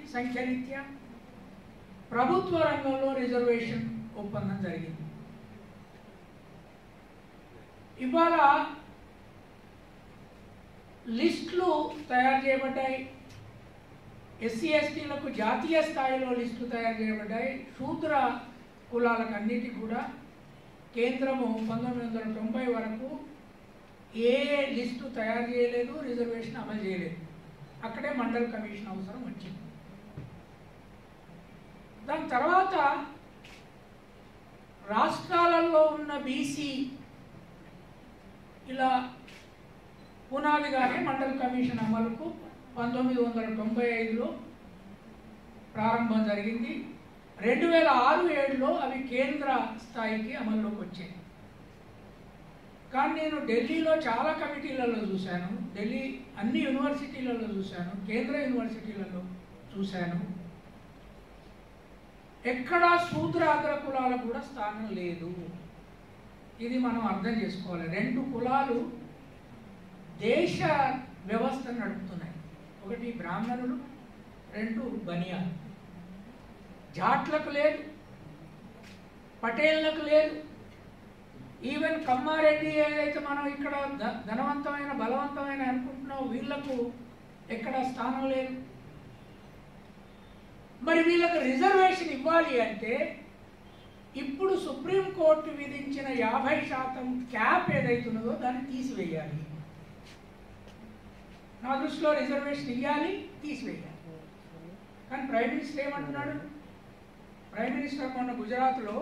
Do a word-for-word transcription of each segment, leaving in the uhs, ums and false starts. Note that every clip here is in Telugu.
సంఖ్యరీత్యా ప్రభుత్వ రంగంలో రిజర్వేషన్ ఒప్పందం జరిగింది. ఇవాళ లిస్టులు తయారు చేయబడ్డాయి. ఎస్సీ ఎస్టీలకు జాతీయ స్థాయిలో లిస్టులు తయారు చేయబడ్డాయి. శూద్ర కులాలకు అన్నిటికీ కూడా కేంద్రము పంతొమ్మిది వందల తొంభై వరకు ఏ లిస్టు తయారు చేయలేదు, రిజర్వేషన్ అమలు చేయలేదు. అక్కడే మండల్ కమిషన్ అవసరం వచ్చింది. దాని తర్వాత రాష్ట్రాలలో ఉన్న బీసీ ఇలా పునాదిగానే మండల్ కమిషన్ అమలుకు పంతొమ్మిది వందల తొంభై ఐదులో ప్రారంభం జరిగింది. రెండు వేల ఆరు ఏడులో అవి కేంద్ర స్థాయికి అమల్లోకి వచ్చాయి. కానీ నేను ఢిల్లీలో చాలా కమిటీలలో చూశాను, ఢిల్లీ అన్ని యూనివర్సిటీలలో చూశాను, కేంద్ర యూనివర్సిటీలలో చూశాను. ఎక్కడా శూద్ర అగ్ర కులాలకు కూడా స్థానం లేదు. ఇది మనం అర్థం చేసుకోవాలి. రెండు కులాలు దేశ వ్యవస్థను నడుపుతున్నాయి. ఒకటి బ్రాహ్మణులు, రెండు బనియాలు. జాట్లకు లేదు, పటేళ్లకు లేదు. ఈవెన్ కమ్మారెడ్డి ఏదైతే మనం ఇక్కడ ధనవంతమైన బలవంతమైన అనుకుంటున్నాం, వీళ్లకు ఎక్కడ స్థానం లేదు. మరి వీళ్ళకి రిజర్వేషన్ ఇవ్వాలి అంటే ఇప్పుడు సుప్రీంకోర్టు విధించిన యాభై శాతం క్యాప్ ఏదైతున్నదో దాన్ని తీసివేయాలి. నా దృష్టిలో రిజర్వేషన్ ఇవ్వాలి, తీసివేయాలి. కానీ ప్రైమ్ మినిస్టర్ ఏమంటున్నాడు? ప్రైమ్ మినిస్టర్ మొన్న గుజరాత్లో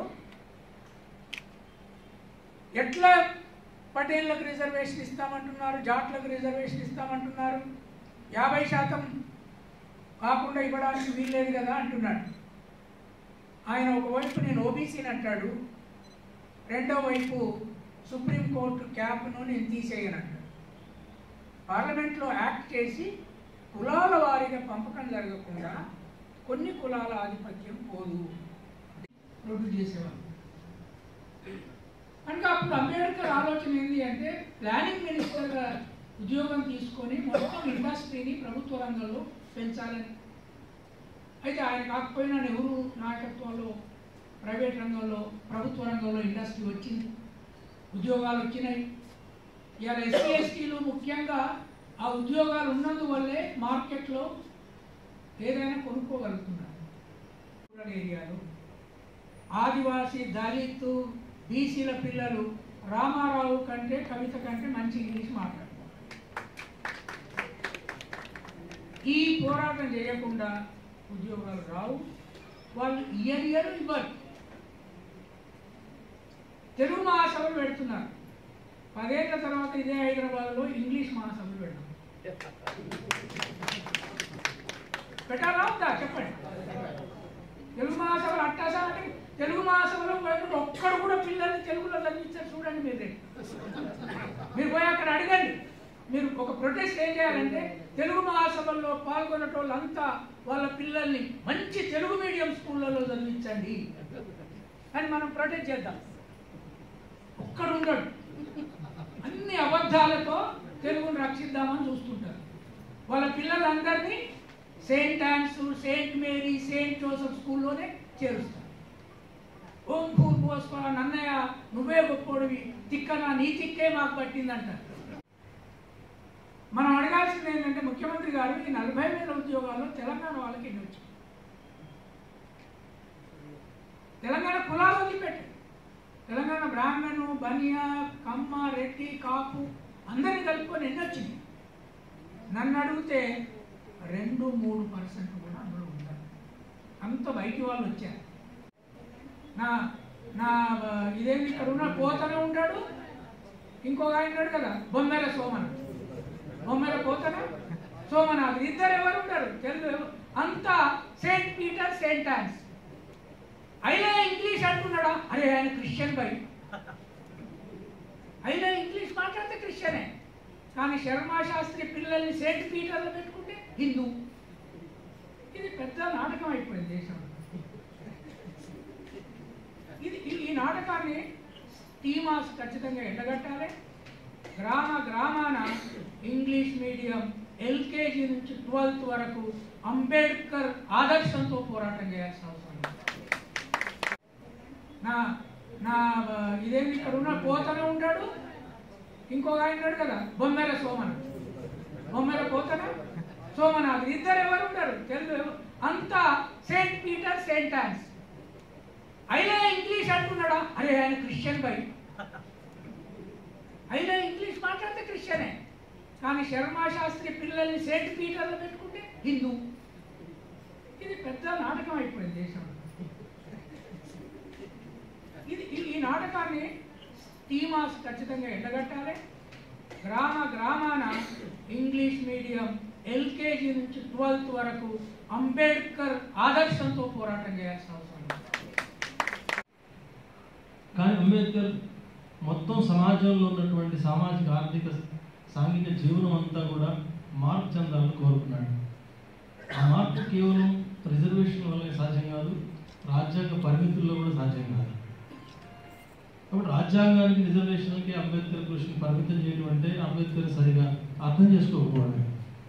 ఎట్లా పటేళ్లకు రిజర్వేషన్ ఇస్తామంటున్నారు, జాట్లకు రిజర్వేషన్ ఇస్తామంటున్నారు, యాభై శాతం కాకుండా ఇవ్వడానికి వీల్లేదు కదా అంటున్నాడు. ఆయన ఒకవైపు నేను ఓబీసీని అంటాడు, రెండో వైపు సుప్రీంకోర్టు క్యాప్ను నేను తీసేయనంటాడు. పార్లమెంట్లో యాక్ట్ చేసి కులాల వారీగా పంపకం జరగకుండా కొన్ని కులాల ఆధిపత్యం పోదు ప్రొడ్యూస్ చేసేవాళ్ళు. కనుక అప్పుడు అంబేద్కర్ ఆలోచన ఏంటి అంటే ప్లానింగ్ మినిస్టర్గా ఉద్యోగం తీసుకొని మొత్తం ఇండస్ట్రీని ప్రభుత్వ రంగంలో పెంచాలని. అయితే ఆయన కాకపోయినా నెహ్రూ నాయకత్వంలో ప్రైవేట్ రంగంలో ప్రభుత్వ రంగంలో ఇండస్ట్రీ వచ్చింది, ఉద్యోగాలు వచ్చినాయి. ఇవాళ ఎస్సీ ఎస్టీలు ముఖ్యంగా ఆ ఉద్యోగాలు ఉన్నందువల్లే మార్కెట్లో ఏదైనా కొనుక్కోగలుగుతున్నారు. రూరల్ ఏరియాలో ఆదివాసీ, దళిత్, బీసీల పిల్లలు రామారావు కంటే కవిత కంటే మంచి ఇంగ్లీష్ మాట్లాడుతున్నారు. ఈ పోరాటం చేయకుండా ఉద్యోగాలు రావు. వాళ్ళు ఇయర్ ఇయర్ ఇవ్వరు. తెలుగు మహాసభలు పెడుతున్నారు. పదేళ్ల తర్వాత ఇదే హైదరాబాద్లో ఇంగ్లీష్ మహాసభలు పెడతాం. పెట్టాలా ఉందా చెప్పండి. తెలుగు మహాసభలు అట్టాసా అంటే తెలుగు మహాసభలో ఒక్కడు కూడా పిల్లల్ని తెలుగులో చదివించారు. చూడండి మీరు, మీరు పోయి అక్కడ అడగండి. మీరు ఒక ప్రొటెస్ట్ ఏం చేయాలంటే తెలుగు మహాసభల్లో పాల్గొనేటోళ్ళంతా వాళ్ళ పిల్లల్ని మంచి తెలుగు మీడియం స్కూళ్ళలో చదివించండి అని మనం ప్రొటెస్ట్ చేద్దాం. ఒక్కడు ఉండడు. అన్ని అబద్ధాలతో తెలుగును రక్షిద్దామని చూస్తుంటారు. వాళ్ళ పిల్లలందరినీ Saint Ann's, Saint Mary, Saint Joseph స్కూల్లోనే చేరుస్తారు. ఓం భూర్భువస్వ నన్నయ్య నువ్వే గొప్పోడివి, తిక్కన నీ తిక్కే మాకు పట్టిందంటారు. మనం అడగాల్సింది ఏంటంటే ముఖ్యమంత్రి గారు ఈ నలభై వేల ఉద్యోగాల్లో తెలంగాణ వాళ్ళకి ఎన్ని వచ్చాయి? తెలంగాణ కులాలు వదిలిపెట్టారు. తెలంగాణ బ్రాహ్మణు, బనియా, కమ్మ, రెడ్డి, కాపు అందరినీ కలుపుకొని ఎన్ని వచ్చింది? నన్ను అడిగితే రెండు మూడు పర్సెంట్ కూడా అందులో ఉంటారు. అంత బయటి వాళ్ళు వచ్చారు. నా నా ఇదేమి ఇక్కడ ఉన్న పోతనే ఉంటాడు, ఇంకొక ఆయన ఉన్నాడు కదా బొమ్మెల సోమన్, బొమ్మెల పోతన సోమనాథ్, ఇద్దరు ఎవరు ఉంటారు తెలుగు అంతా సెయింట్ పీటర్, సెయింట్ ఆన్స్. అయినా ఇంగ్లీష్ అంటున్నాడా? అరే ఆయన క్రిస్టియన్ బై, అయినా ఇంగ్లీష్ మాట్లాడితే క్రిస్టియనే. కానీ శర్మా శాస్త్రి పిల్లల్ని సెయింట్ పీటర్లో పెట్టుకుంటే హిందూ. ఇది పెద్ద నాటకం అయిపోయింది దేశంలో. ఇది ఈ నాటకాన్ని టీమాస్ ఖచ్చితంగా ఎండగట్టాలి. గ్రామ గ్రామాన ఇంగ్లీష్ మీడియం ఎల్కేజీ నుంచి ట్వెల్త్ వరకు అంబేద్కర్ ఆదర్శంతో పోరాటం చేయాల్సిన అవసరం ఉంది. నా నా ఇదేమి ఇక్కడ ఉన్న పోతనే ఉంటాడు, ఇంకొక ఆయన ఉన్నాడు కదా బొమ్మెల సోమన, బొమ్మెల పోతన సోమనాథ్, ఇద్దరు ఎవరు ఉంటారు తెలుగు అంతా Saint Peter Saint Ann's. Ilaiah English అంటున్నాడా? అరే ఆయన క్రిస్టియన్ బై, ఐలయ్య ఇంగ్లీష్ మాట్లాడితే క్రిస్టియనే, కానీ శర్మా శాస్త్రి పిల్లల్ని సెయింట్ పీటర్లో పెట్టుకుంటే హిందూ. ఇది పెద్ద నాటకం అయిపోయింది దేశంలో. ఇది ఈ నాటకాన్ని టీమాస్ ఖచ్చితంగా ఎండగట్టాలి. గ్రామ గ్రామాన ఇంగ్లీష్ మీడియం ఎల్కేజీ నుంచి ట్వెల్త్ వరకు అంబేద్కర్ ఆదర్శంతో పోరాటం చేయాల్సిన అవసరం ఉంది. కానీ అంబేద్కర్ మొత్తం సమాజంలో ఉన్నటువంటి సామాజిక ఆర్థిక సాంఘిక జీవనం అంతా కూడా మార్పు చెందాలని కోరుకున్నాడు. ఆ మార్పు కేవలం రిజర్వేషన్ వల్లే సాధ్యం కాదు, రాజ్యాంగ పరిమితుల్లో కూడా సాధ్యం కాదు. కాబట్టి రాజ్యాంగానికి రిజర్వేషన్కి అంబేద్కర్ కృషిని పరిమితం చేయడం అంటే అంబేద్కర్ సరిగా అర్థం చేసుకోకపోవడమే.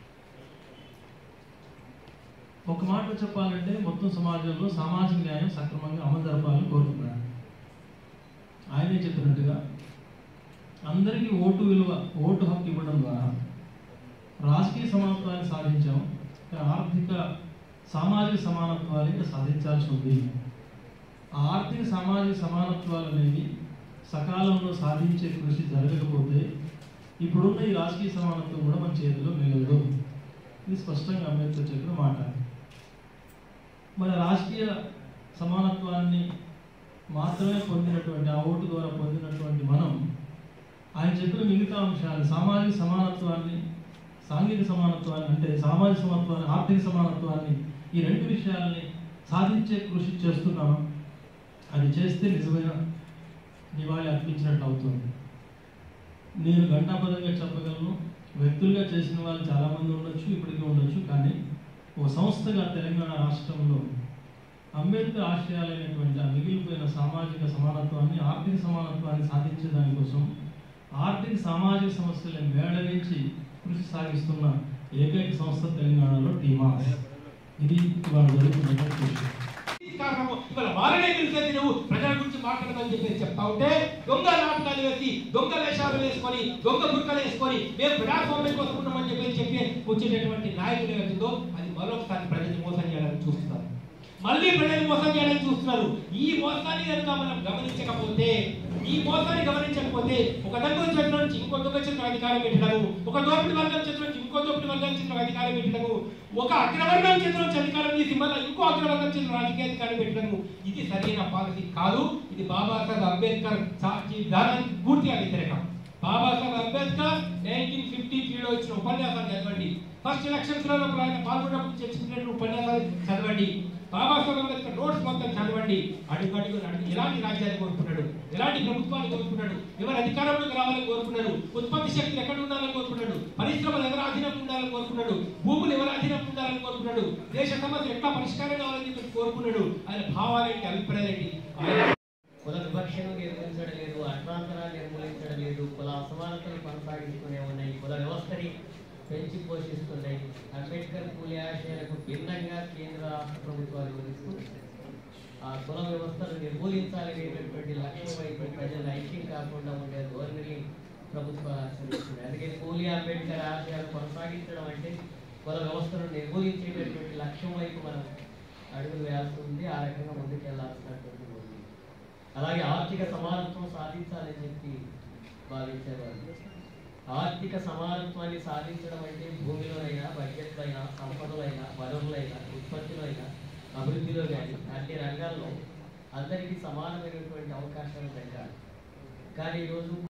ఒక మాట చెప్పాలంటే మొత్తం సమాజంలో సామాజిక న్యాయం సక్రమంగా అమలు జరపాలని కోరుకున్నాడు. ఆయనే చెప్పినట్టుగా అందరికీ ఓటు విలువ ఓటు హక్కు ఇవ్వడం ద్వారా రాజకీయ సమానత్వాన్ని సాధించాం, ఆర్థిక సామాజిక సమానత్వాన్ని సాధించాల్సి ఉంది. ఆ ఆర్థిక సామాజిక సమానత్వాలు అనేవి సకాలంలో సాధించే కృషి జరగకపోతే ఇప్పుడున్న ఈ రాజకీయ సమానత్వం కూడా మన చేతిలో మిగలదు. ఇది స్పష్టంగా అంబేద్కర్ చెప్పిన మాట. మన రాజకీయ సమానత్వాన్ని మాత్రమే పొందినటువంటి ఆ ఓటు ద్వారా పొందినటువంటి మనం ఆయన చెప్పిన మిగతా అంశాలు సామాజిక సమానత్వాన్ని, సాంఘిక సమానత్వాన్ని అంటే సామాజిక సమానత్వాన్ని, ఆర్థిక సమానత్వాన్ని, ఈ రెండు విషయాల్ని సాధించే కృషి చేస్తున్నాం. అది చేస్తే నిజమైన నివాళి అర్పించినట్టు అవుతుంది. నేను ఘంటాపదంగా చెప్పగలను, వ్యక్తులుగా చేసిన వాళ్ళు చాలామంది ఉండొచ్చు, ఇప్పటికీ ఉండొచ్చు. కానీ ఒక సంస్థగా తెలంగాణ రాష్ట్రంలో అంబేద్కర్ ఆశయాలైనటువంటి ఆ మిగిలిపోయిన సామాజిక సమానత్వాన్ని, ఆర్థిక సమానత్వాన్ని సాధించే దానికోసం ఆర్థిక సామాజిక సమస్యలను మేళవించి కృషి సాగిస్తున్న ఏకైక సంస్థ తెలంగాణలో టీమాస్. ఇది ఇవాళ జరుగుతున్న కృషి. నువ్వు ప్రజల గురించి మాట్లాడమని చెప్పేసి చెప్తా ఉంటే దొంగ నాటకాలు వేసి దొంగ వేషాలు వేసుకొని దొంగ గుర్కలు వేసుకొని మేము ప్రజాస్వామ్యం కోసం ఉన్నామని చెప్పేసి చెప్పి వచ్చేటటువంటి నాయకులు ఏమవుతుందో అది మరొకసారి ప్రజలు మోసం చేయాలని చూస్తున్నారు, మళ్ళీ ప్రజలు మోసం చేయాలని చూస్తున్నారు. ఈ మోసాన్ని కనుక మనం గమనించకపోతే ఈ మోసాన్ని గమనించకపోతే ఒక దొంగ చేతిలో నుంచి ఇంకో దొంగ చేతిలో అధికారం పెట్టడము, ఒక దోపిడి వర్గం చేతిలో నుంచి ఇంకో దోపిడి వర్గం చేతిలో అధికారం పెట్టడము, ఒక అగ్రవర్గం చేతిలో నుంచి అధికారం తీసి మళ్ళీ ఇంకో అగ్రవర్గం చేతిలో రాజకీయ అధికారం పెట్టడము, ఇది సరైన పాలసీ కాదు. ఇది బాబాసాహెబ్ అంబేద్కర్ విధానానికి పూర్తిగా వ్యతిరేకం. బాబాసాహెబ్ అంబేద్కర్ నైన్టీన్ ఫిఫ్టీ త్రీలో ఇచ్చిన ఉపన్యాసాలు చదవండి. ఫస్ట్ ఎలక్షన్స్ లో ఆయన పాల్గొన్నప్పుడు చర్చించినట్టు ఉపన్యాసాలు చదవండి. బాబాసాహెబ్ అంబేద్కర్ నోట్స్ మొత్తం చదవండి. అడుగు అడుగు అడుగు ఎలాంటి రాజ్యాన్ని కోరుకున్నాడు, ఎలాంటి ప్రభుత్వాన్ని కోరుకున్నాడు, ఎవరు అధికారంలోకి రావాలని కోరుకున్నాడు, ఉత్పత్తి శక్తులు ఎక్కడ ఉండాలని కోరుకున్నాడు, పరిశ్రమలు ఎవరు అధీనం ఉండాలని కోరుకున్నాడు, భూములు ఎవరు అధీనం ఉండాలని కోరుకున్నాడు, దేశ సమస్య ఎట్లా పరిష్కారం కావాలని చెప్పి కోరుకున్నాడు. ఆయన భావాలేంటి, అభిప్రాయాలేంటి? కుల వివక్షను నిర్మూలించడం లేదు, అర్థాంతరాన్ని నిర్మూలించడం లేదు, కుల అసమానతలు కొనసాగిస్తూనే ఉన్నాయి, కుల వ్యవస్థని పెంచి పోషిస్తున్నాయి. అంబేద్కర్ కూలి ఆశయాలకు భిన్నంగా కేంద్ర రాష్ట్ర ప్రభుత్వాలు వివరిస్తూ ఆ కుల వ్యవస్థను నిర్మూలించాలనేటటువంటి లక్ష్యం వైపు ప్రజలు ఐక్యం కాకుండా ఉండే ధోరణిని ప్రభుత్వాలు ఆచరిస్తున్నాయి. అందుకే కూలి అంబేద్కర్ ఆశయాలు కొనసాగించడం అంటే కుల వ్యవస్థను నిర్మూలించేటటువంటి లక్ష్యం వైపు మనం అడుగులు వేస్తుంది. ఆ రకంగా ముందుకు వెళ్లాల్సినటువంటి ఉంది. అలాగే ఆర్థిక సమానత్వం సాధించాలని చెప్పి భావించేవారు. ఆర్థిక సమానత్వాన్ని సాధించడం అంటే భూమిలోనైనా, బడ్జెట్లో అయినా, సంపదలైనా, వనరులైనా, ఉత్పత్తిలో అయినా, అభివృద్ధిలో కానీ అన్ని రంగాల్లో అందరికీ సమానమైనటువంటి అవకాశాలు తగ్గాలి. కానీ ఈరోజు